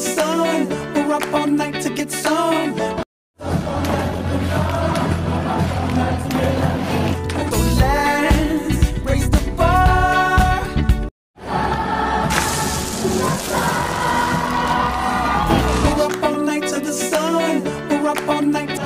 sun. We're up all night to get some. So let's raise the bar. We're up all night to the sun. We're up all night.